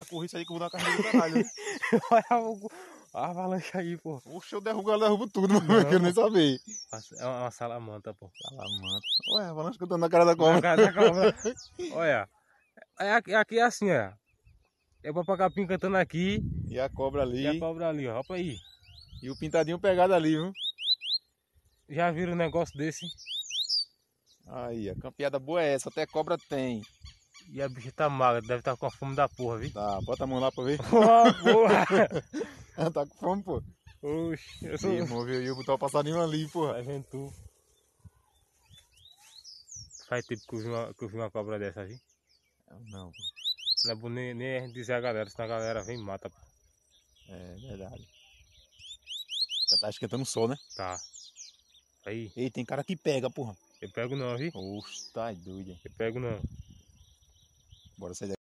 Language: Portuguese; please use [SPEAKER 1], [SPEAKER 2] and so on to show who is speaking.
[SPEAKER 1] correr isso aí que eu vou dar carreira do caralho.
[SPEAKER 2] Olha a avalanche aí, pô.
[SPEAKER 1] Oxe, eu derrubo tudo, mano. Eu quero nem saber.
[SPEAKER 2] É uma salamanta, pô.
[SPEAKER 1] Salamanta. Ué, a avalanche que eu tô na cara da
[SPEAKER 2] Na
[SPEAKER 1] cobra.
[SPEAKER 2] cara da cobra. Olha. Aqui é assim, ó. É o papacapim cantando aqui
[SPEAKER 1] E a cobra ali.
[SPEAKER 2] e a cobra ali, ó. Opa aí.
[SPEAKER 1] E o pintadinho pegado ali, viu?
[SPEAKER 2] Já viram um negócio desse?
[SPEAKER 1] Aí, a campeada boa é essa, até cobra tem.
[SPEAKER 2] E a bicha tá magra, deve estar com a fome da porra, viu?
[SPEAKER 1] Tá, bota a mão lá pra ver.
[SPEAKER 2] Ó, porra!
[SPEAKER 1] Ela tá com fome, pô.
[SPEAKER 2] Oxi, eu sou.
[SPEAKER 1] E moveu eu botar o passarinho ali, porra.
[SPEAKER 2] Tá vendo tu? Faz tempo que eu vi uma cobra dessa, viu?
[SPEAKER 1] Não, pô.
[SPEAKER 2] Não é bom nem a gente dizer a galera, senão a galera vem e mata, pô.
[SPEAKER 1] É verdade. Já tá esquentando o sol, né?
[SPEAKER 2] Tá. Aí,
[SPEAKER 1] Ei, tem cara que pega, porra.
[SPEAKER 2] eu pego não, viu?
[SPEAKER 1] Oxe, tá doido.
[SPEAKER 2] Eu pego não.
[SPEAKER 1] Bora sair daqui.